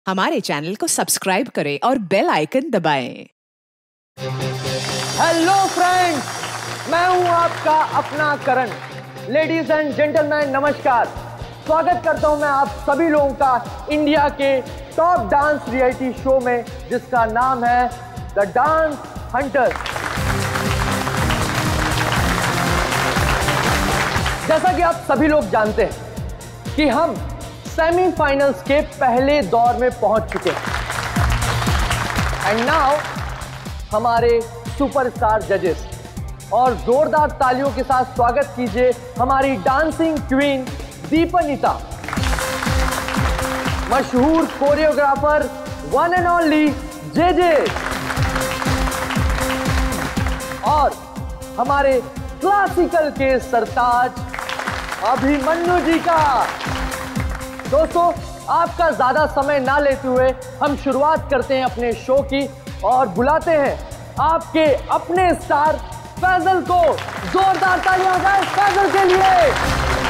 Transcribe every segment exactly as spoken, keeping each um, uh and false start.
हमारे चैनल को सब्सक्राइब करें और बेल आइकन दबाएं। हेलो फ्रेंड्स, मैं हूं आपका अपना करण। लेडीज एंड जेंटलमैन, नमस्कार। स्वागत करता हूं मैं आप सभी लोगों का इंडिया के टॉप डांस रियलिटी शो में, जिसका नाम है द डांस हंटर। जैसा कि आप सभी लोग जानते हैं कि हम सेमीफाइनल्स के पहले दौर में पहुंच चुके हैं। एंड नाउ हमारे सुपरस्टार जजेस, और जोरदार तालियों के साथ स्वागत कीजिए हमारी डांसिंग क्वीन दीपनिता, मशहूर choreographer one and only J J, और हमारे क्लासिकल के सरताज अभिमन्यु जी का। दोस्तों, आपका ज्यादा समय ना लेते हुए हम शुरुआत करते हैं अपने शो की और बुलाते हैं आपके अपने स्टार फैजल को। जोरदार तालियां हो जाए फैजल के लिए।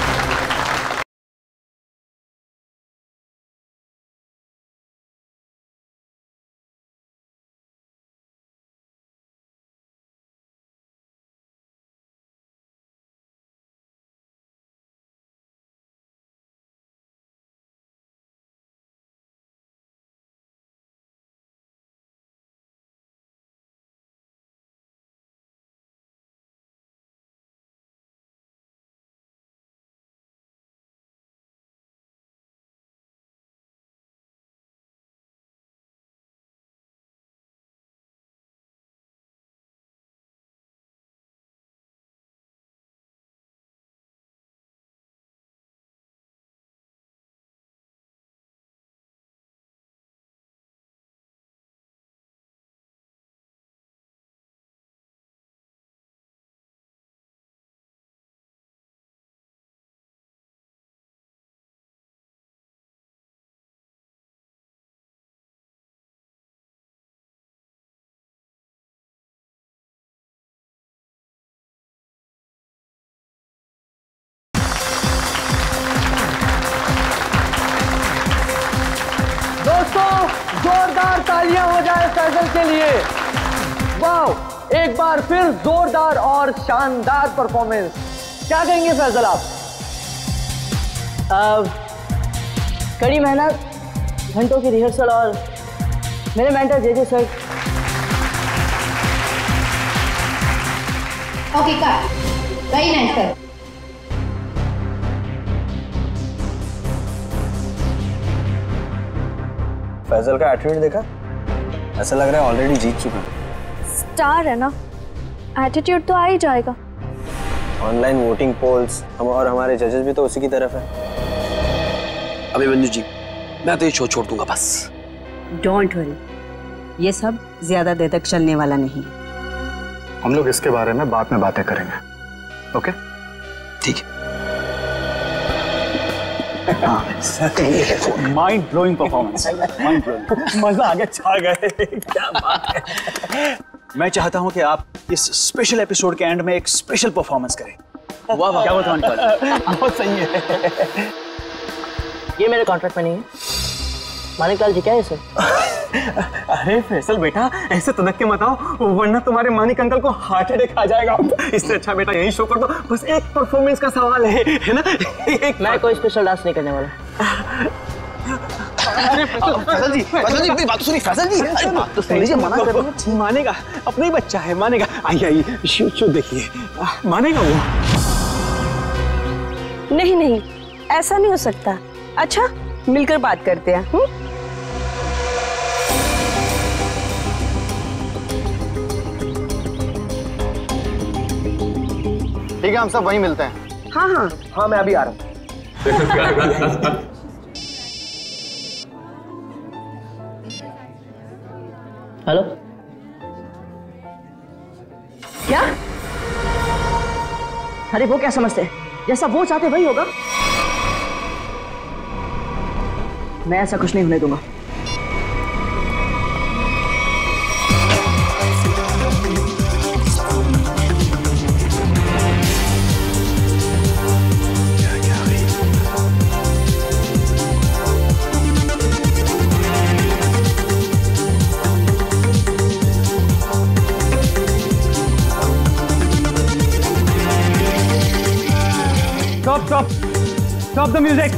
दोस्तों, जोरदार तालियां हो जाए फैजल के लिए। वाह, एक बार फिर जोरदार और शानदार परफॉर्मेंस। क्या कहेंगे फैजल आप? कड़ी मेहनत, घंटों की रिहर्सल और मेरे mentor J J sir. Okay cut, very nice sir. Faizal का एटीट्यूड देखा? ऐसा लग रहा है ऑलरेडी जीत चुका है। स्टार है ना, एटीट्यूड तो आ ही जाएगा। ऑनलाइन वोटिंग पोल्स हम और हमारे जजेस भी तो उसी की तरफ है। अभिमन्यु जी, मैं तो ये शो छोड़ दूंगा बस। डोंट वरी, ये सब ज्यादा देर तक चलने वाला नहीं। हम लोग इसके बारे में बाद में बातें करेंगे, ओके? ठीक है। Mind blowing performance, mind blowing, मजा आ गया, छा गए। क्या बात है। मैं चाहता हूं कि आप इस स्पेशल एपिसोड के एंड में एक स्पेशल परफॉर्मेंस करें। वाह वाह, क्या बताऊं, बहुत सही है। ये मेरे कॉन्ट्रैक्ट में नहीं है। मानिकलाल जी, क्या है सर? अरे फैसल बेटा, ऐसे तनक के मत आओ, वरना तुम्हारे मानिक अंकल को हार्ट अटैक आ जाएगा। इससे अच्छा बेटा यही शो कर दो। बस एक परफॉर्मेंस का सवाल है, है ना? एक मैं कोई स्पेशल डांस नहीं करने वाला। फैजल जी, फैजल जी, मेरी बात तो सुनिए। फैजल जी, अरे बात तो सुन लीजिए। मना कर रहा हूं। मानेगा, अपना ही बच्चा है, मानेगा। आइए आइए, शो शो देखिए, मानेगा वो। नहीं नहीं, ऐसा नहीं हो सकता। अच्छा, मिलकर बात करते हैं। हुँ? ठीक है, हम सब वहीं मिलते हैं। हाँ हाँ हाँ, मैं अभी आ रहा हूँ। हेलो, क्या? अरे वो क्या समझते हैं, जैसा वो चाहते वही होगा। मैं ऐसा कुछ नहीं होने दूंगा। Stop the music.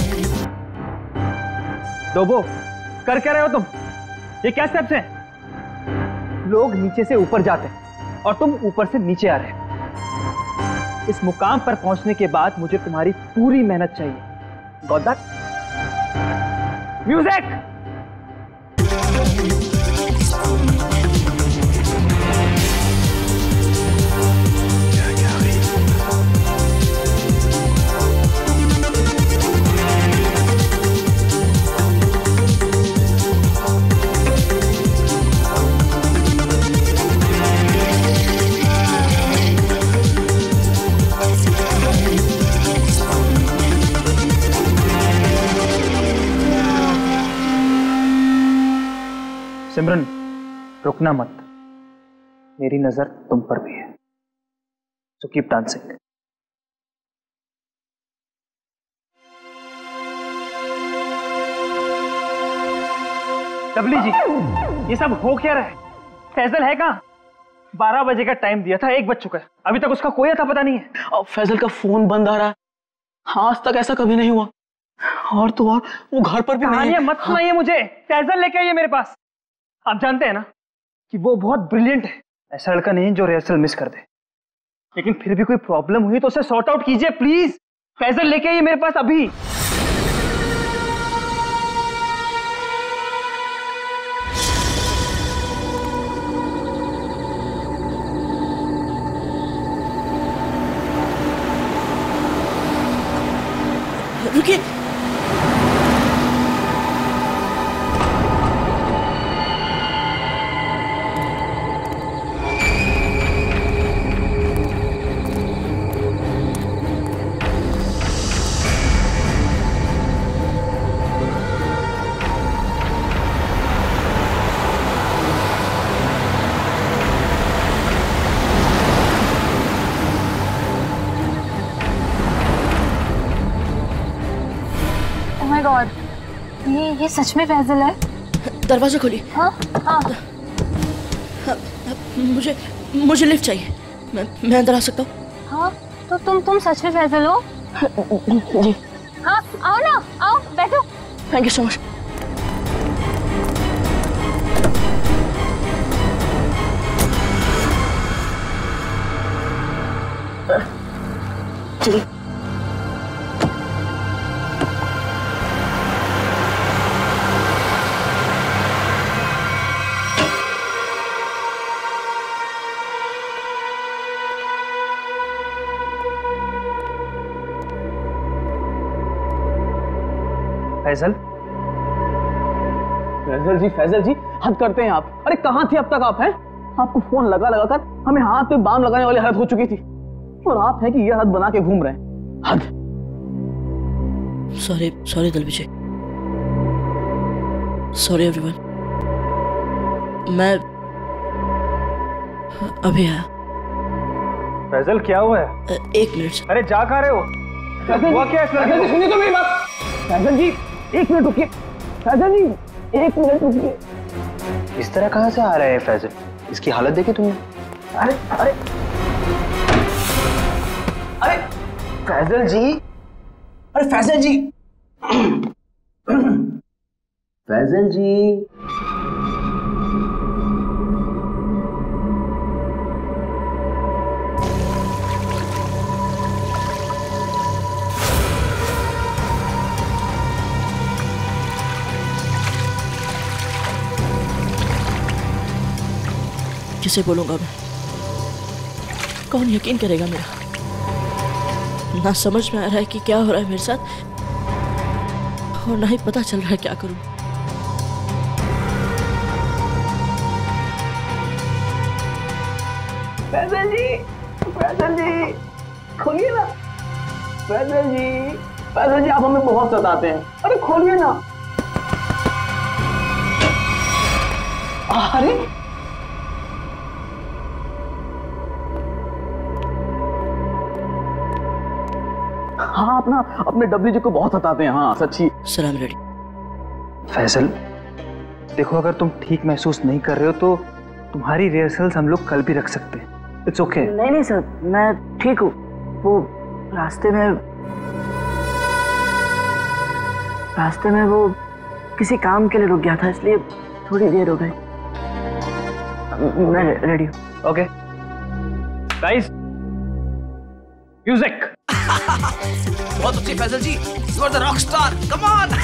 डोबो, कर क्या रहे हो तुम? ये क्या स्टेप्स हैं? लोग नीचे से ऊपर जाते हैं और तुम ऊपर से नीचे आ रहे हो। इस मुकाम पर पहुंचने के बाद मुझे तुम्हारी पूरी मेहनत चाहिए। Got that? म्यूजिक। सिमरन, रुकना मत, मेरी नजर तुम पर भी है, सो कीप डांसिंग। डबली जी, ये सब हो क्या रहा है? फैजल है कहाँ? बारह बजे का टाइम दिया था, एक बज चुका है, अभी तक उसका कोई अता पता नहीं है। और फैजल का फोन बंद आ रहा है, आज तक ऐसा कभी नहीं हुआ। और तो और वो घर पर भी नहीं है। मत सुनाइए मुझे, फैजल लेके आइए मेरे पास। आप जानते हैं ना कि वो बहुत ब्रिलियंट है, ऐसा लड़का नहीं जो रिहर्सल मिस कर दे। लेकिन फिर भी कोई प्रॉब्लम हुई तो उसे सॉर्ट आउट कीजिए प्लीज। फैजल लेके आइए मेरे पास अभी। रुकिए, गॉड, ये ये सच में फैजल है? दरवाजा खोलिए। हाँ हाँ, मुझे मुझे लिफ्ट चाहिए, मैं मैं अंदर आ सकता हूँ? हाँ, तो तुम तुम सच में फैजल हो? जी। हाँ, आओ ना, आओ बैठो। Thank you so much. चलिए। फैजल, फैजल जी, फैजल जी, हद करते हैं आप। अरे कहाँ थे अब तक आप? हैं, आपको फोन लगा लगा कर हमें हाथ पे बाम लगाने वाली हालत हो चुकी थी, और आप हैं कि ये हद बना के घूम रहे हैं। हद। Sorry sorry Dalvijay, sorry everyone, मैं अभी आया। फैजल क्या हुआ है? एक मिनट। अरे जा कहाँ रहे हो? हुआ क्या इस लड़के को? सुनिए तो मेरी बात। फैजल जी एक मिनट रुकिए। फैजल जी एक मिनट रुकिए। इस तरह कहाँ से आ रहे हैं फैजल? इसकी हालत देखी तुमने? अरे अरे अरे फैजल जी, अरे फैजल जी, फैजल जी, किसे बोलूंगा मैं? कौन यकीन करेगा मेरा? ना समझ में आ रहा है कि क्या हो रहा है मेरे साथ, और ना ही पता चल रहा है क्या करूं। फैजल जी, फैजल जी, खोलिए ना। फैजल जी, फैजल जी, आप हमें बहुत सताते हैं। अरे खोलिए ना। अरे हाँ, अपना अपने डब्ल्यू जी को बहुत सताते हैं। हाँ सच्ची। सलाम रेडी। फैजल देखो, अगर तुम ठीक महसूस नहीं कर रहे हो तो तुम्हारी रिहर्सल्स हम लोग कल भी रख सकते हैं। It's okay. नहीं नहीं सर, मैं ठीक हूँ। वो रास्ते में रास्ते में वो किसी काम के लिए रुक गया था, इसलिए थोड़ी देर हो गई। मैं रेडी हूँ। Okay guys, music. बहुत अच्छी Faizal ji, you are the rock star, come on.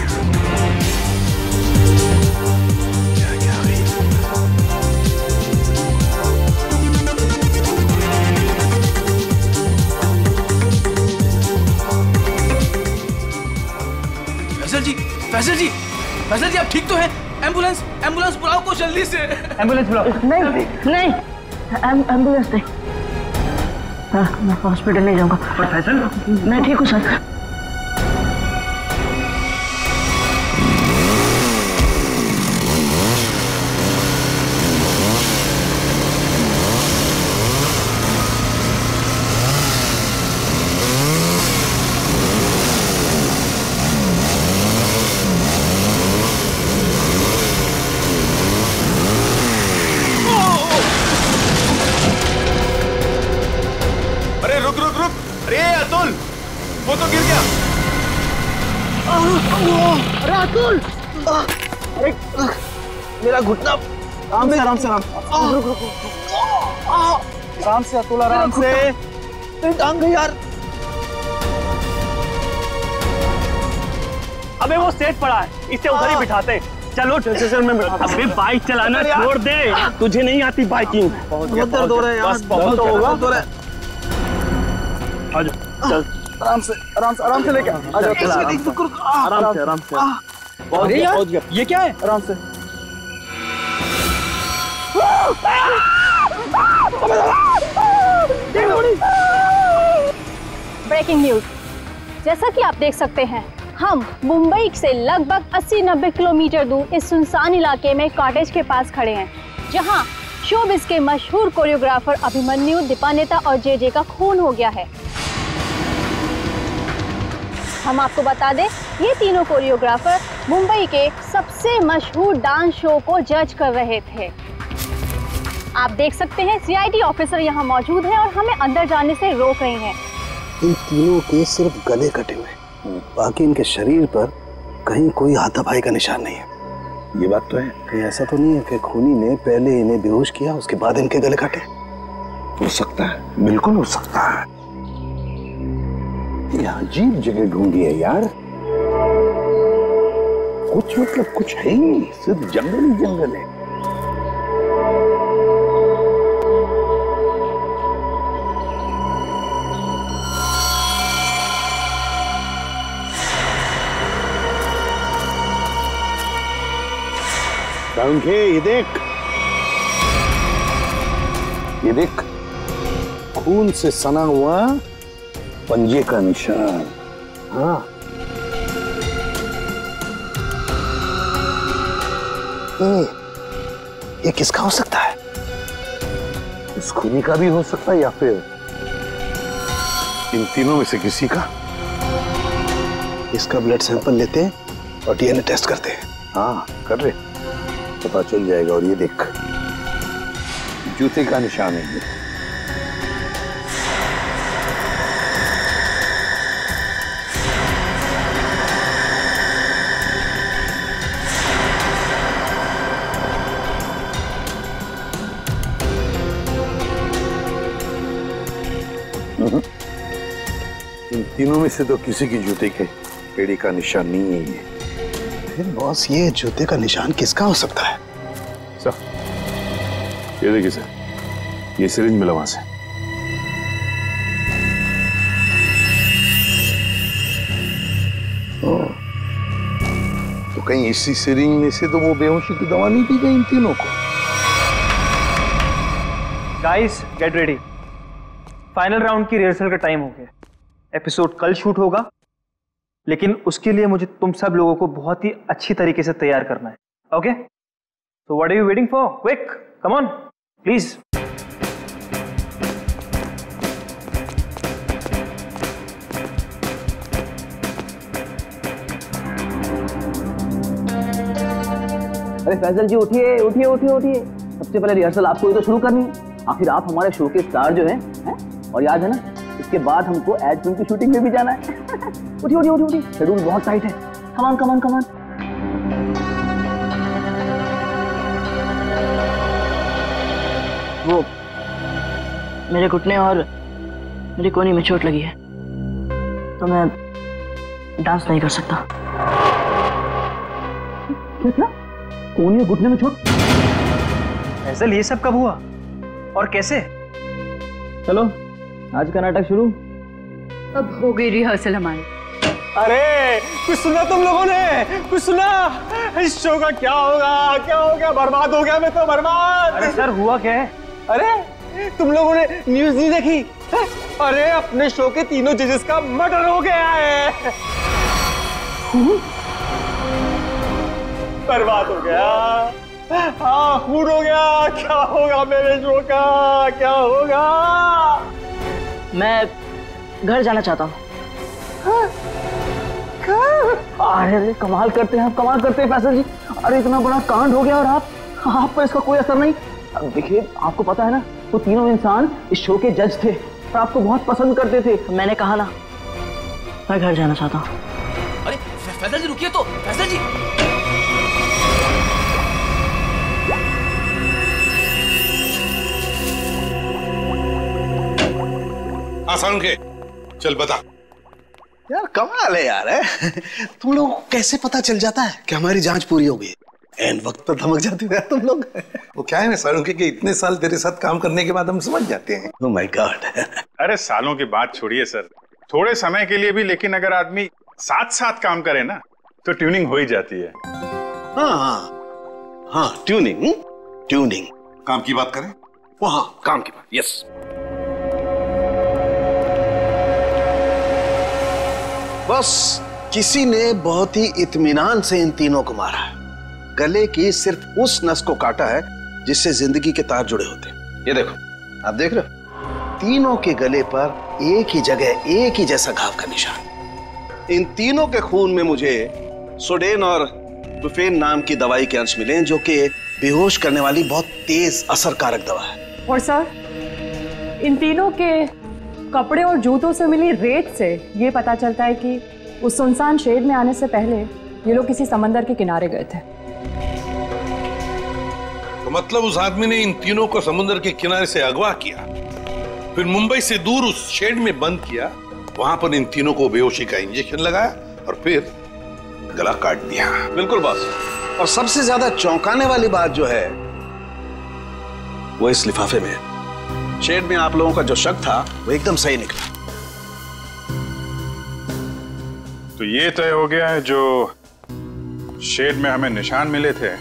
Faizal ji, Faizal ji, Faizal ji आप ठीक तो हैं? एम्बुलेंस, एम्बुलेंस बुलाओ को जल्दी से। एम्बुलेंस बुलाओ। नहीं नहीं, एम्बुलेंस नहीं, मैं हॉस्पिटल नहीं जाऊंगा। पर फैजल, मैं ठीक हूँ सर। वो तो गिर गया। अरे अतुल, अरे मेरा घुटना। आराम से आराम से आराम रुक रुक आराम से अतुल, आराम से। मेरी टांग गई यार। अबे वो सेट पड़ा है, इसे उधर ही बिठाते। चलो स्टेशन में बिठा। अबे बाइक चलाना छोड़ दे, तुझे नहीं आती बाइकिंग। बहुत दर्द हो रहा है यार। बस बहुत तो होगा। आ जाओ, चल आराम से आराम से आराम से लेके आ जाओ। आराम से आराम से। बहुत यार, ये क्या है? आराम से। ब्रेकिंग न्यूज, जैसा कि आप देख सकते हैं, हम मुंबई से लगभग अस्सी नब्बे किलोमीटर दूर इस सुनसान इलाके में कॉटेज के पास खड़े हैं, जहां शोबिस के मशहूर कोरियोग्राफर अभिमन्यु, दीपानेता और जे जे का खून हो गया है। हम आपको बता दें, ये तीनों कोरियोग्राफर मुंबई के सबसे मशहूर डांस शो को जज कर रहे थे। आप देख सकते हैं सी आई डी ऑफिसर यहाँ मौजूद हैं और हमें अंदर जाने से रोक रही हैं। इन तीनों के सिर्फ गले कटे हुए, बाकी इनके शरीर पर कहीं कोई हाथापाई का निशान नहीं है। ये बात तो है। कहीं ऐसा तो नहीं है कि खूनी ने पहले इन्हें बेहोश किया, उसके बाद इनके गले काटे? हो सकता है, बिल्कुल हो सकता है। ये अजीब जगह ढूंढी है यार। कुछ मतलब कुछ है ही नहीं, सिर्फ जंगल ही जंगल है। के ये देख, ये देख, खून से सना हुआ पंजे का निशान। हाँ, ये, ये किसका हो सकता है? इस खूनी का भी हो सकता है या फिर इन तीनों में से किसी का। इसका ब्लड सैंपल लेते हैं और डी एन ए टेस्ट करते हैं। हाँ कर ले, पता चल जाएगा। और ये देख, जूते का निशान है ये। इन तीनों में से तो किसी की जूते के एड़ी का निशान नहीं है ये। फिर बॉस, ये जूते का निशान किसका हो सकता है? सर, ये देखिए सर, ये सिरिंज मिला वहां से। ओ, तो कहीं इसी सिरिंज में से तो वो बेहोशी की दवा नहीं दी गई इन तीनों को? Guys get ready, final round की रिहर्सल का टाइम हो गया। एपिसोड कल शूट होगा, लेकिन उसके लिए मुझे तुम सब लोगों को बहुत ही अच्छी तरीके से तैयार करना है। Okay, so what are you waiting for? Quick, come on please. अरे फैजल जी उठिए उठिए उठिए उठिए। सबसे पहले रिहर्सल आपको ही तो शुरू करनी है, आखिर आप हमारे शो के स्टार जो हैं, हैं? और याद है ना, इसके बाद हमको एड फिल्म की शूटिंग में भी जाना है। उठिए उठिए उठिए उठिए, शेड्यूल बहुत टाइट है। कमान कमान कमान। वो मेरे घुटने और मेरी कोहनी में चोट लगी है, तो मैं डांस नहीं कर सकता। क्या क्या? कोहनी और घुटने में चोट? फैसल, ये सब कब हुआ और कैसे? चलो आज का नाटक शुरू। अब हो गई रिहर्सल हमारी। अरे कुछ सुना तुम लोगों ने? कुछ सुना? इस शो का क्या होगा? क्या हो गया? बर्बाद हो गया मैं तो, बर्बाद। अरे सर हुआ क्या है? अरे तुम लोगों ने न्यूज़ नहीं देखी? है? अरे अपने शो के तीनों जजेस का मर्डर हो गया है। बर्बाद हो गया। हाँ खून हो गया। क्या होगा मेरे शो का? क्या होगा? मैं घर जाना चाहता हूँ। अरे कमाल करते हैं आप, कमाल करते हैं फैसल जी। अरे इतना बड़ा कांड हो गया और आप आप पर इसका कोई असर नहीं। देखिए आपको पता है ना, वो तीनों इंसान इस शो के जज थे और आपको बहुत पसंद करते थे। मैंने कहा ना, मैं घर जाना चाहता हूँ। अरे फैसल जी रुकिए तो, फैसल जी। आसान के चल बता। यार कमाल है यार, है? तुम लोग को कैसे पता चल जाता है कि हमारी जांच पूरी हो गई? एन वक्त पर धमक जाते हो यार तुम लोग। वो क्या है ना सारुंके के इतने साल तेरे साथ काम करने के बाद हम समझ जाते हैं। Oh my god. अरे सालों की बात छोड़िए सर, थोड़े समय के लिए भी, लेकिन अगर आदमी साथ साथ काम करे ना तो ट्यूनिंग हो ही जाती है। हाँ हाँ हाँ ट्यूनिंग ट्यूनिंग काम की बात करें? वो हाँ काम की बात, यस। बस किसी ने बहुत ही इत्मीनान से इन तीनों को मारा है। गले की सिर्फ उस नस को काटा है जिससे जिंदगी के तार जुड़े होते हैं। ये देखो, आप देख रहे हो, तीनों के गले पर एक ही जगह एक ही जैसा घाव का निशान। इन तीनों के खून में मुझे सोडेन और बुफेन नाम की दवाई के अंश मिले, जो कि बेहोश करने वाली बहुत तेज असरकारक दवा है। और सर, इन तीनों के कपड़े और जूतों से मिली रेत से ये पता चलता है कि उस सुनसान शेड में आने से पहले ये लोग किसी समंदर के किनारे गए थे। तो मतलब उस आदमी ने इन तीनों को समुद्र के किनारे से अगवा किया, फिर मुंबई से दूर उस शेड में बंद किया, वहां पर इन तीनों को बेहोशी का इंजेक्शन लगाया और फिर गला काट दिया। बिल्कुल बॉस। और सबसे ज्यादा चौंकाने वाली बात जो है वो इस लिफाफे में है। शेड में आप लोगों का जो शक था वो एकदम सही निकला। तो ये तय हो गया है, जो शेड में हमें निशान मिले थे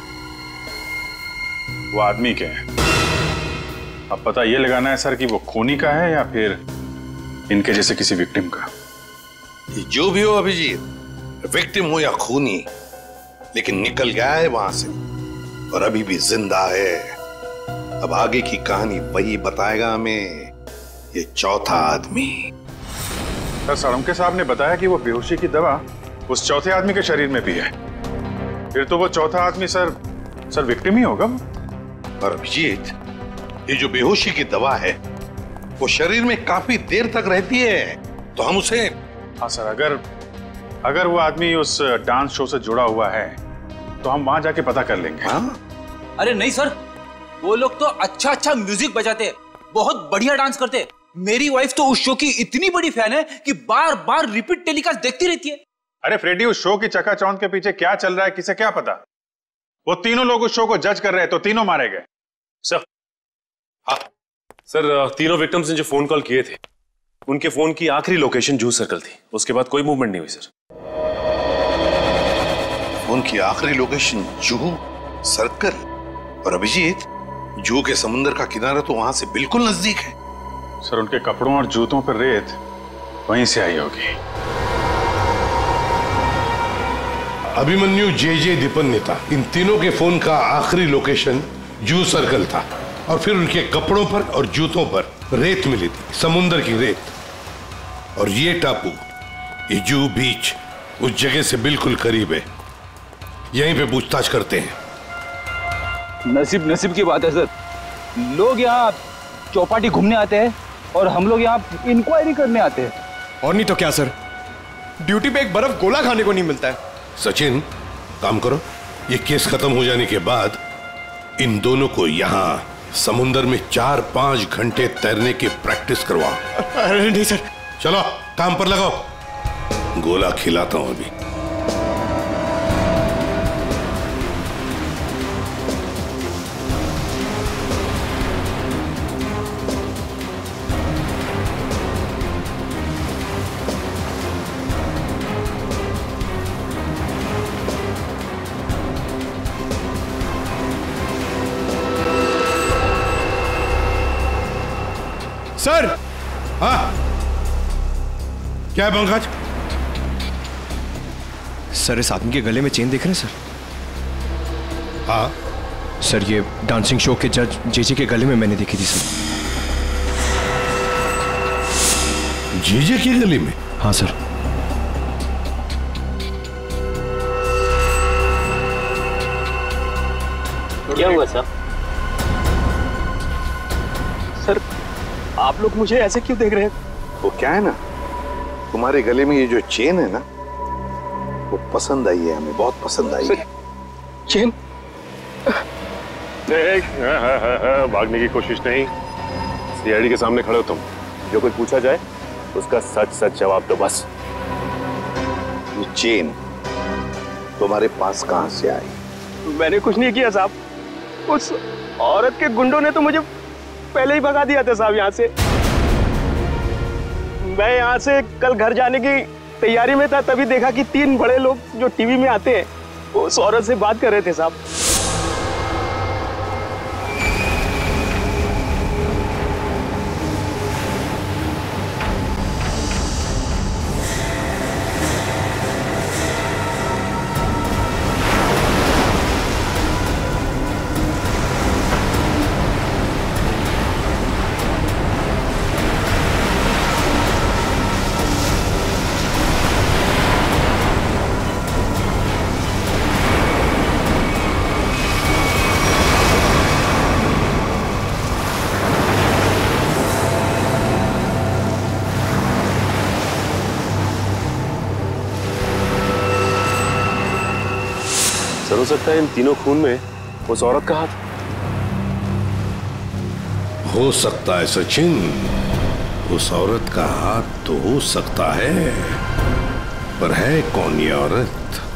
वो आदमी के हैं। अब पता ये लगाना है सर कि वो खूनी का है या फिर इनके जैसे किसी विक्टिम का। जो भी हो अभिजीत, विक्टिम हो या खूनी, लेकिन निकल गया है वहां से और अभी भी जिंदा है। अब आगे की कहानी वही बताएगा हमें, ये चौथा आदमी। सर साळुंके साहब ने बताया कि वो बेहोशी की दवा उस चौथे आदमी के शरीर में भी है। फिर तो वो चौथा आदमी सर सर विक्टिम ही होगा। और अभिजीत, ये जो बेहोशी की दवा है वो शरीर में काफी देर तक रहती है, तो हम उसे। हाँ सर, अगर अगर वो आदमी उस डांस शो से जुड़ा हुआ है तो हम वहां जाके पता कर लेंगे। हाँ? अरे नहीं सर, वो लोग तो अच्छा अच्छा म्यूजिक बजाते, बहुत बढ़िया डांस करते। मेरी वाइफ तो उस शो की इतनी बड़ी फैन है कि बार बार रिपीट टेलीकास्ट देखती रहती है। अरे फ्रेडी, उस शो की चकाचौंध के पीछे क्या चल रहा है किसे क्या पता। वो तीनों लोग उस शो को जज कर रहे हैं तो तीनों मारे गए। सर, हाँ सर, तीनों विक्टिम्स ने जो फोन कॉल किए थे उनके फोन की आखिरी लोकेशन जूह सर्कल थी। उसके बाद कोई मूवमेंट नहीं हुई सर। फोन की आखिरी लोकेशन जूह सर्कल? और अभिजीत, जूह के समुद्र का किनारा तो वहां से बिल्कुल नजदीक है। सर उनके कपड़ों और जूतों पर रेत वहीं से आई होगी। अभिमन्यु जे जे दीपन्नेता, इन तीनों के फोन का आखिरी लोकेशन जूह सर्कल था और फिर उनके कपड़ों पर और जूतों पर रेत मिली थी, समुद्र की रेत। और ये टापू, ये जूह बीच, उस जगह से बिल्कुल करीब है। यहीं पे पूछताछ करते हैं। नसीब नसीब की बात है सर, लोग यहाँ चौपाटी घूमने आते हैं और हम लोग यहाँ इंक्वायरी करने आते हैं। और नहीं तो क्या सर, ड्यूटी पे एक बर्फ गोला खाने को नहीं मिलता है सचिन, काम करो, ये केस खत्म हो जाने के बाद इन दोनों को यहाँ समुंदर में चार पांच घंटे तैरने की प्रैक्टिस करवाओ। अरे नहीं सर। चलो काम पर लगाओ, गोला खिलाता हूं अभी। सर। हाँ, क्या है पंकज? सर, इस आदमी के गले में चेन देख रहे हैं सर? हाँ सर, ये डांसिंग शो के जज जेजे के गले में मैंने देखी थी सर। जेजे के गले में? हाँ सर। क्या हुआ सर? सर, आप लोग मुझे ऐसे क्यों देख रहे हैं? वो क्या है ना, तुम्हारे गले में ये जो चेन है ना, वो पसंद आई है हमें, बहुत पसंद आई है। चेन? भागने की कोशिश नहीं, सीआईडी के सामने खड़े हो तुम, जो कुछ पूछा जाए उसका सच सच जवाब दो बस। ये चेन तुम्हारे पास कहां से आई? मैंने कुछ नहीं किया साहब, उस औरत के गुंडों ने तो मुझे पहले ही भगा दिया था साहब यहाँ से। मैं यहाँ से कल घर जाने की तैयारी में था, तभी देखा कि तीन बड़े लोग जो टीवी में आते हैं वो उस औरत से बात कर रहे थे साहब। सर, हो सकता है इन तीनों खून में उस औरत का हाथ हो सकता है सचिन, उस औरत का हाथ तो हो सकता है, पर है कौन ये औरत?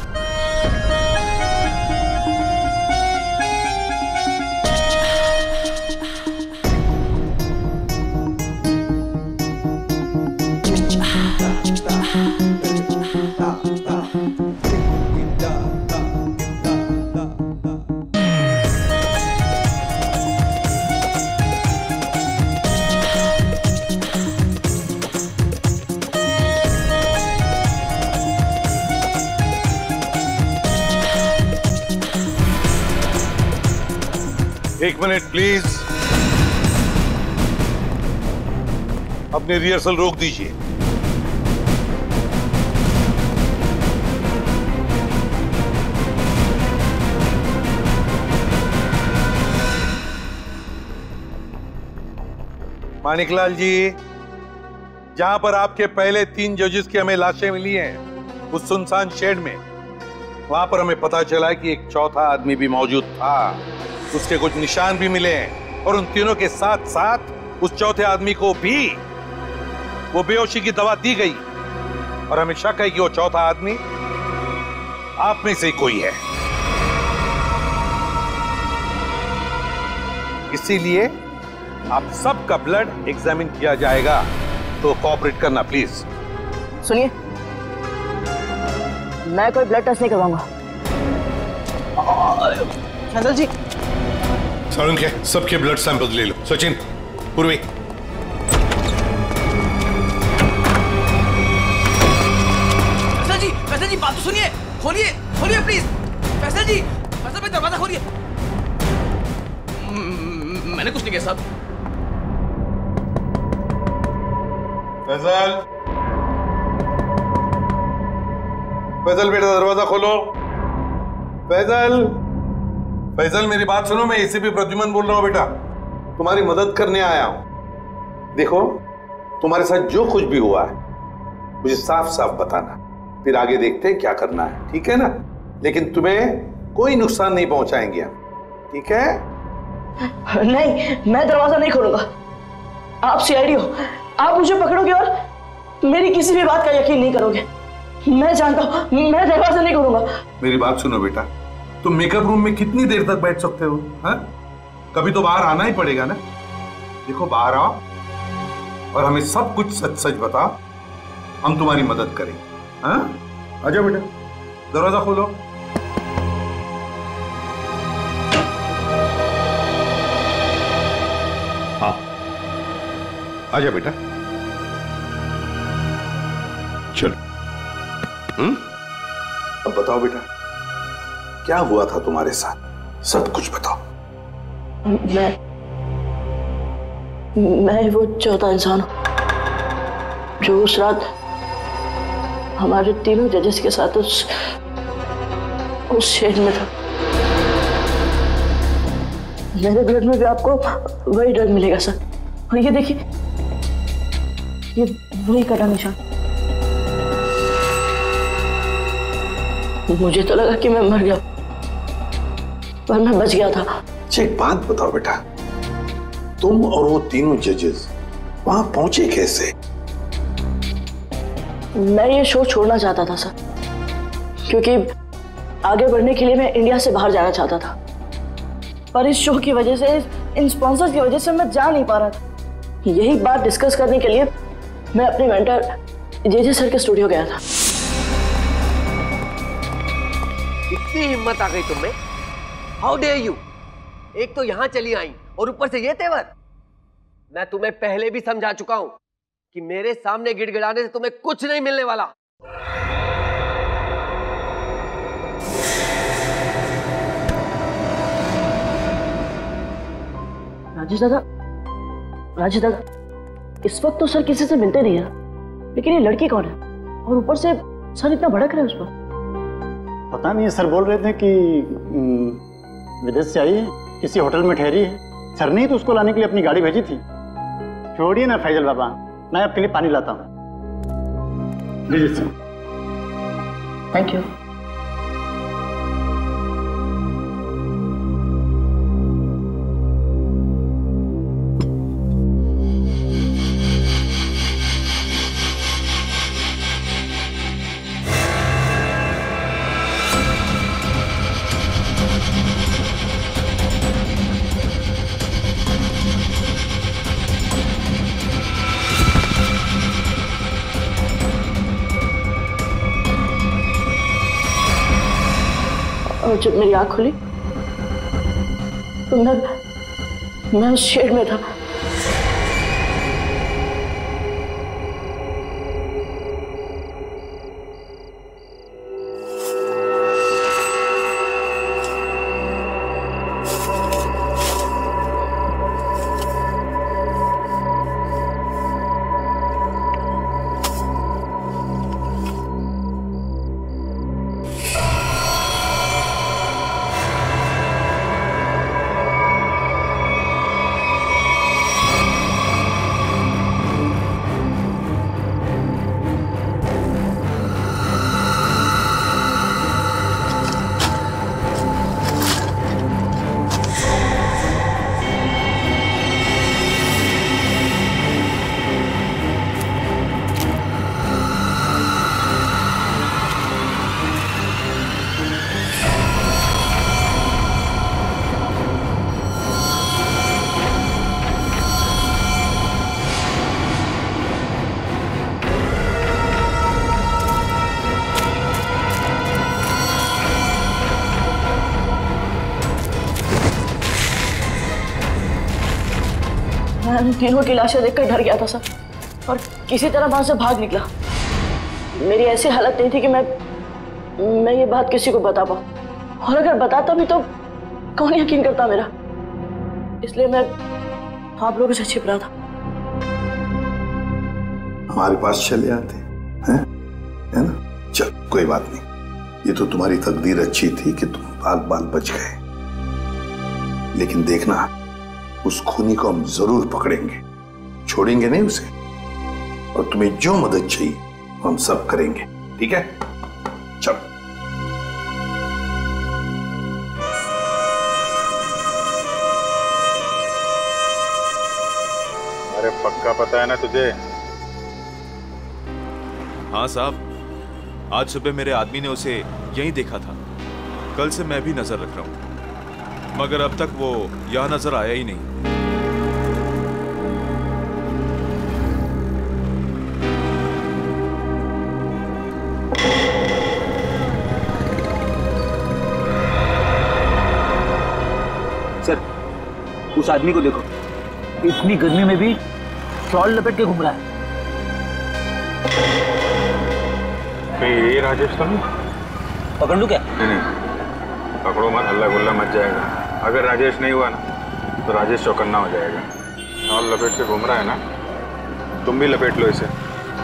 एक मिनट प्लीज, अपनी रिहर्सल रोक दीजिए। मानिकलाल जी, जहां पर आपके पहले तीन जजेस की हमें लाशें मिली हैं, उस सुनसान शेड में, वहां पर हमें पता चला कि एक चौथा आदमी भी मौजूद था। उसके कुछ निशान भी मिले हैं और उन तीनों के साथ साथ उस चौथे आदमी को भी वो बेहोशी की दवा दी गई और हमें शक है कि वो चौथा आदमी आप में से कोई है। इसीलिए आप सबका ब्लड एग्जामिन किया जाएगा, तो कोऑपरेट करना प्लीज। सुनिए, मैं कोई ब्लड टेस्ट नहीं करवाऊंगा। फैजल जी, सर उनके सबके ब्लड सैंपल ले लो। सचिन, पूर्वी। फैसल जी, फैसल जी बात तो सुनिए, खोलिए, खोलिए प्लीज। फैसल जी, फैसल भाई दरवाजा खोलिए। मैंने कुछ नहीं किया साहब। फैसल, फैसल बेटा दरवाजा खोलो। फैसल, फैसल मेरी बात सुनो, मैं एसीपी प्रद्युमन बोल रहा हूं बेटा, तुम्हारी मदद करने आया हूं। देखो, तुम्हारे साथ जो कुछ भी हुआ है मुझे साफ साफ बताना, फिर आगे देखते हैं क्या करना है, ठीक है ना? लेकिन तुम्हें कोई नुकसान नहीं पहुंचाएंगे हम, ठीक है? नहीं, मैं दरवाजा नहीं खोलूंगा। आप सीआईडी हो, आप मुझे पकड़ोगे और मेरी किसी भी बात का यकीन नहीं करोगे। मैं जानता हूं, मैं दरवाजा नहीं खोलूंगा। मेरी बात सुनो बेटा, तुम मेकअप रूम में कितनी देर तक बैठ सकते हो? हा? कभी तो बाहर आना ही पड़ेगा ना। देखो, बाहर आओ और हमें सब कुछ सच सच बताओ, हम तुम्हारी मदद करेंगे। हाँ, आ जाओ बेटा, दरवाजा खोलो। हाँ, आ जाओ बेटा, चलो। हम्म अब बताओ बेटा, क्या हुआ था तुम्हारे साथ? सब कुछ बताओ। मैं मैं वो चौथा इंसान हूं जो उस रात हमारे तीनों जजेस के साथ उस उस शेड में था। मेरे ब्लड में भी आपको वही ड्रग मिलेगा सर। और ये देखिए, ये वही कटा निशान। मुझे तो लगा कि मैं मर गया, पर मैं बच गया था। एक बात बताओ बेटा, तुम और वो तीनों जजेस वहां पहुंचे कैसे? मैं ये शो छोड़ना चाहता था सर, क्योंकि आगे बढ़ने के लिए मैं इंडिया से बाहर जाना चाहता था। पर इस शो की वजह से, इन स्पॉन्सर्स की वजह से मैं जा नहीं पा रहा था। यही बात डिस्कस करने के लिए मैं अपने मेंटर जेजे सर के स्टूडियो गया था। इतनी हिम्मत आ गई तुम्हें? How dare you! एक तो यहां चली आई और ऊपर से ये तेवर। मैं तुम्हें पहले भी समझा चुका हूं कि मेरे सामने गिड़गिड़ाने से तुम्हें कुछ नहीं मिलने वाला। राजेश दादा, राजेश दादा, इस वक्त तो सर किसी से मिलते नहीं है, लेकिन ये लड़की कौन है? और ऊपर से सर इतना भड़क रहे हैं उस पर। पता नहीं, सर बोल रहे थे कि विदेश से आई है, किसी होटल में ठहरी है। सर ने तो उसको लाने के लिए अपनी गाड़ी भेजी थी। छोड़िए ना फैजल बाबा, मैं आपके लिए पानी लाता हूँ। लीजिए सर। Thank you. और जब मेरी आंख खुली तो मैं मैं उस शेड में था। मैं तीनों की लाशें देखकर डर गया था सर, और किसी तरह वहां से भाग निकला। मेरी ऐसी हालत नहीं थी कि मैं मैं ये बात किसी को बता पाऊं, और अगर बताता भी तो कौन यकीन करता मेरा। इसलिए मैं आप लोगों से छिप रहा था। हमारे पास चले आते हैं, है ना? चल, कोई बात नहीं, ये तो तुम्हारी तकदीर अच्छी थी कि तुम बाल बाल बच गए। लेकिन देखना, उस खूनी को हम जरूर पकड़ेंगे, छोड़ेंगे नहीं उसे। और तुम्हें जो मदद चाहिए हम सब करेंगे, ठीक है? पक्का पता है ना तुझे? हाँ साहब, आज सुबह मेरे आदमी ने उसे यहीं देखा था। कल से मैं भी नजर रख रहा हूं, मगर अब तक वो यहां नजर आया ही नहीं। सर, उस आदमी को देखो, इतनी गर्मी में भी शॉल लपेट के घूम रहा है। ये राजेश तो नहीं? पकड़ लूं क्या? नहीं नहीं, पकड़ो मत, हल्ला गुल्ला मच जाएगा। अगर राजेश नहीं हुआ ना तो राजेश चौकन्ना हो जाएगा। शॉल लपेट के घूम रहा है ना, तुम भी लपेट लो इसे।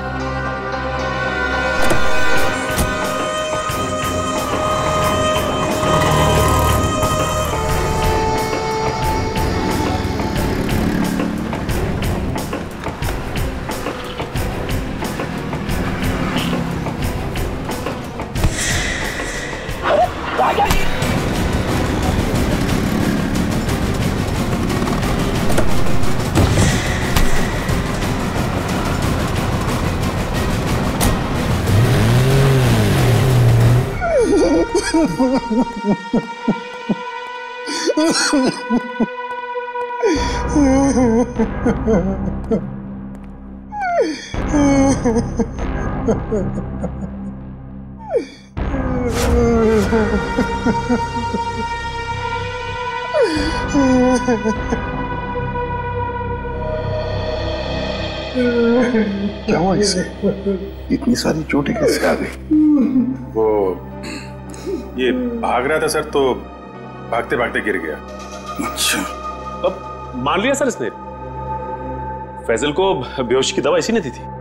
क्या हुआ इसे? इतनी सारी चोटें कैसे आ गई? वो ये भाग रहा था सर, तो भागते भागते गिर गया। अच्छा, अब मान लिया सर इसने। फैजल को बेहोशी की दवा इसी ने दी थी।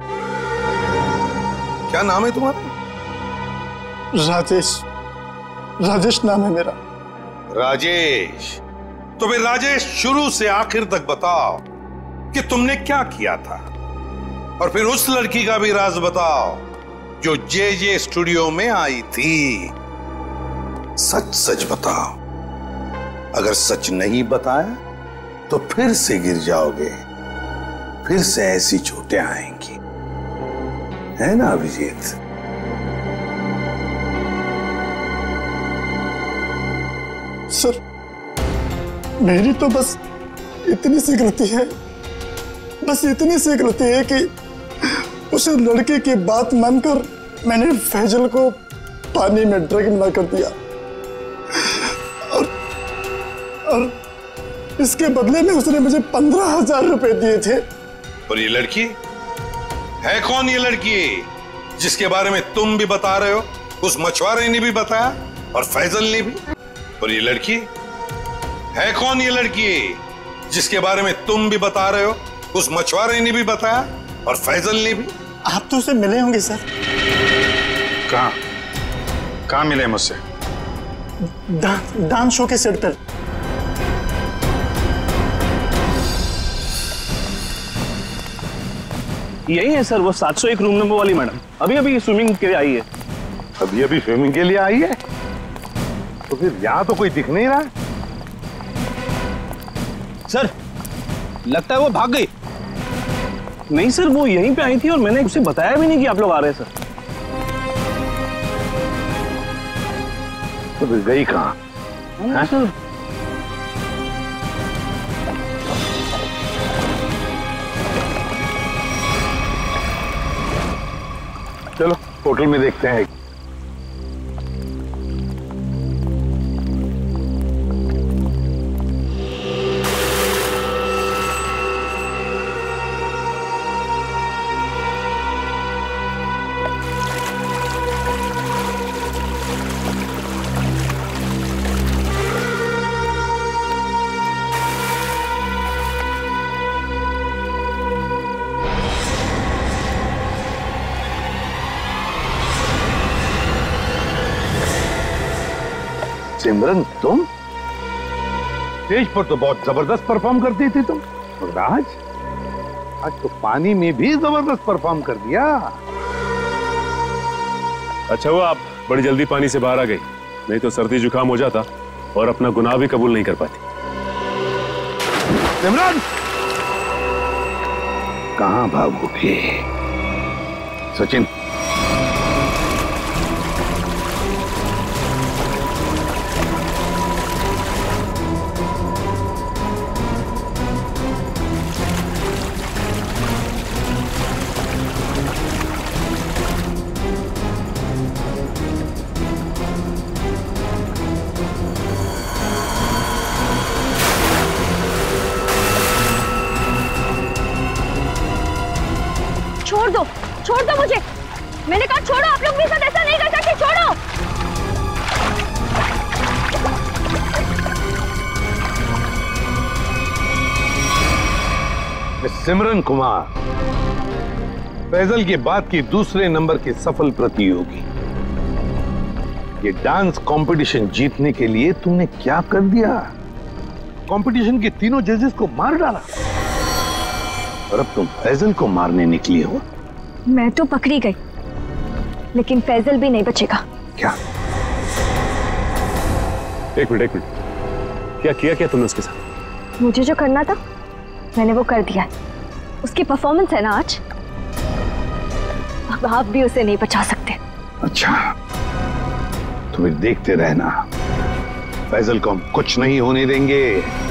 क्या नाम है तुम्हारा? राजेश। राजेश नाम है मेरा। राजेश? तो फिर राजेश, शुरू से आखिर तक बताओ कि तुमने क्या किया था, और फिर उस लड़की का भी राज बताओ जो जे जे स्टूडियो में आई थी। सच सच बताओ। अगर सच नहीं बताया तो फिर से गिर जाओगे, फिर से ऐसी चोटें आएंगी, है ना अभिजीत? सर, मेरी तो बस इतनी सी गलती है, बस इतनी सी गलती है कि उस लड़के की बात मानकर मैंने फैजल को पानी में ड्रग मिला कर दिया, और और इसके बदले में उसने मुझे पंद्रह हजार रुपए दिए थे। और ये लड़की है कौन? ये लड़की जिसके बारे में तुम भी बता रहे हो, उस मछुआरे ने भी बताया और फैजल ने भी। और ये लड़की है कौन? ये लड़की जिसके बारे में तुम भी बता रहे हो, उस मछुआरे ने भी बताया और फैजल ने भी। आप तो उसे मिले होंगे सर। कहाँ कहाँ मिले मुझसे? दा, डांस शो के सेट पर। यही है सर, वो सात सौ एक रूम नंबर वाली मैडम, अभी अभी स्विमिंग के लिए आई है। अभी अभी स्विमिंग के लिए आई है? तो फिर यहाँ तो कोई दिख नहीं रहा। सर, लगता है वो भाग गई। नहीं सर, वो यहीं पे आई थी और मैंने उसे बताया भी नहीं कि आप लोग आ रहे हैं सर। तो फिर गई कहाँ? सर, चलो होटल में देखते हैं। सिमरन, तुम स्टेज पर तो बहुत जबरदस्त परफॉर्म करती थी तुम, और आज आज तो पानी में भी जबरदस्त परफॉर्म कर दिया। अच्छा हुआ आप बड़ी जल्दी पानी से बाहर आ गई, नहीं तो सर्दी जुकाम हो जाता और अपना गुनाह भी कबूल नहीं कर पाती। सिमरन, कहां भागोगे? सचिन, छोड़ दो, छोड़ दो मुझे। मैंने कहा छोड़ो, आप लोग मेरे साथ ऐसा नहीं कर सकते, छोड़ो। सिमरन कुमार, फैजल के बाद की दूसरे नंबर की सफल प्रतियोगी। ये डांस कंपटीशन जीतने के लिए तुमने क्या कर दिया? कंपटीशन के तीनों जजेस को मार डाला और अब तुम फैजल को मारने निकली हो। मैं तो पकड़ी गई, लेकिन फैजल भी नहीं बचेगा। क्या? एक मिनट एक मिनट, क्या किया क्या तुमने उसके साथ? मुझे जो करना था मैंने वो कर दिया। उसकी परफॉर्मेंस है ना आज, अब आप भी उसे नहीं बचा सकते। अच्छा, तुम्हें देखते रहना, फैजल को हम कुछ नहीं होने देंगे।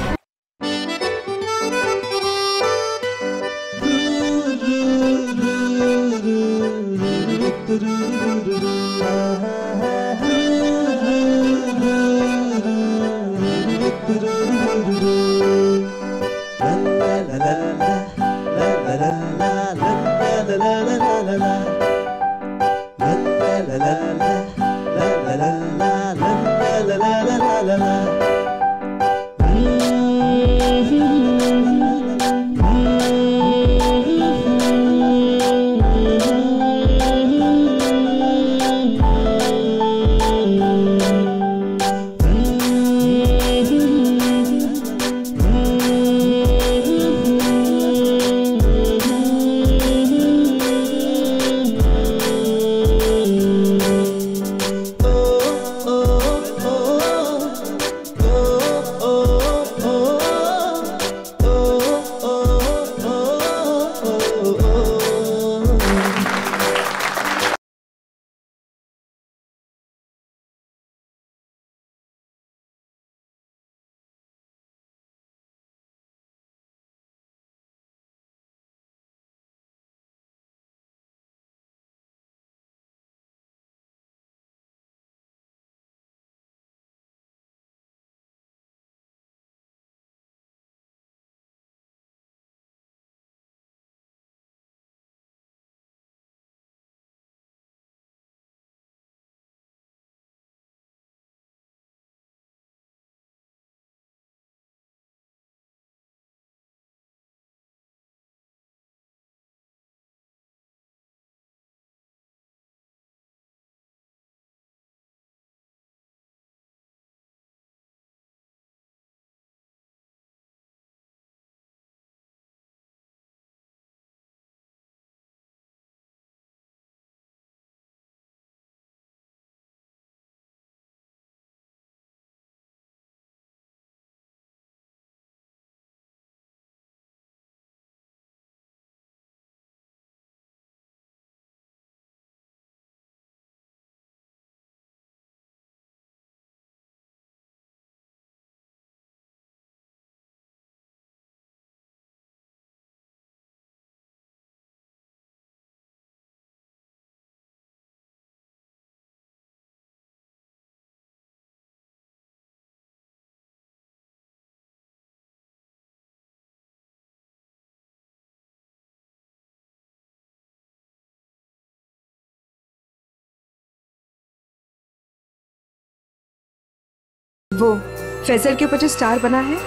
वो फैजल के ऊपर जो स्टार बना है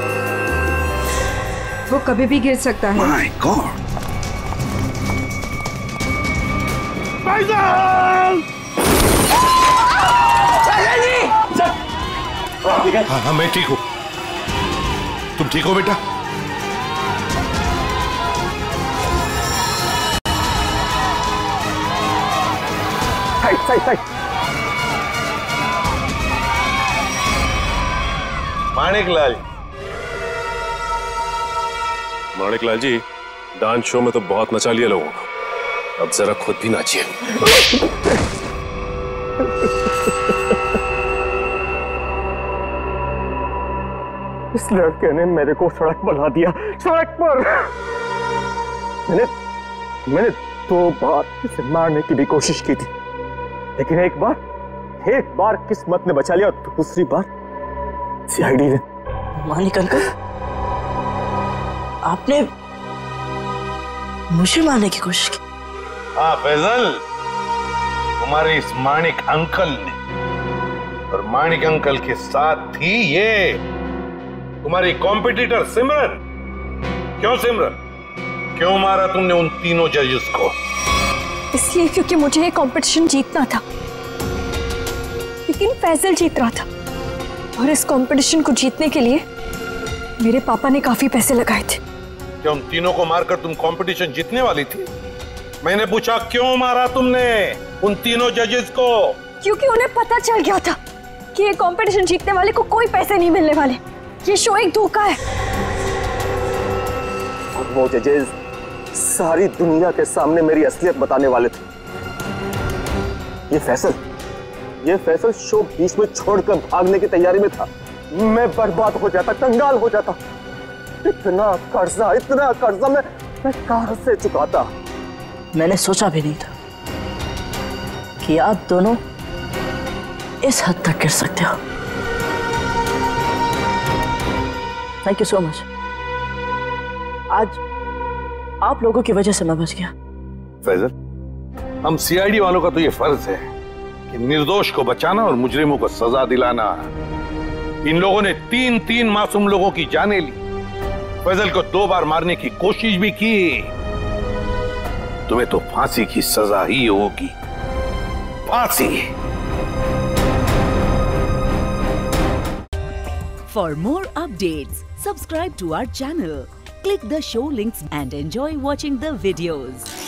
वो कभी भी गिर सकता है। My God! फैजल! हाँ हाँ मैं ठीक हूँ। तुम ठीक हो बेटा? Side side side. Manik Lal Manik Lal ji, dance show में तो बहुत नचा लिया लोगों को, अब जरा खुद भी नाचिए। इस लड़के ने मेरे को सड़क पर ला दिया, सड़क पर। मैंने मैंने दो बार इसे मारने की भी कोशिश की थी, लेकिन एक बार एक बार किस्मत ने बचा लिया और दूसरी बार सीआईडी ने। मालिक अंकल, आपने मुझे मारने की कोशिश की? हाँ फैजल, तुम्हारे इस माणिक अंकल ने, और माणिक अंकल के साथ थी ये तुम्हारी कॉम्पिटिटर सिमरन। क्यों सिमरन, क्यों मारा तुमने उन तीनों जजेस को? इसलिए क्योंकि मुझे ये कंपटीशन जीतना था, लेकिन फैजल जीत रहा था, और इस कंपटीशन को जीतने के लिए मेरे पापा ने काफी पैसे लगाए थे। क्या उन तीनों को मारकर तुम कंपटीशन जीतने वाली थी? मैंने पूछा क्यों मारा तुमने उन तीनों जजेस को? क्योंकि उन्हें पता चल गया था कि ये कंपटीशन जीतने वाले को कोई पैसे नहीं मिलने वाले, ये शो एक धोखा है। और वो जजेस सारी दुनिया के सामने मेरी असलियत बताने वाले थे। ये फैसल ये फैसल शो बीच में छोड़कर भागने की तैयारी में था। मैं बर्बाद हो जाता, कंगाल हो जाता। इतना कर्जा इतना कर्जा मैं मैं कहां से चुकाता? मैंने सोचा भी नहीं था कि आप दोनों इस हद तक गिर सकते हो। Thank you so much. आज आप लोगों की वजह से मैं बच गया। फैजल, हम सीआईडी वालों का तो ये फर्ज है कि निर्दोष को बचाना और मुजरिमों को सजा दिलाना। इन लोगों ने तीन तीन मासूम लोगों की जानें ली, फैजल को दो बार मारने की कोशिश भी की। तुम्हें तो फांसी की सजा ही होगी, फांसी। For more updates, subscribe to our channel, click the show links and enjoy watching the videos.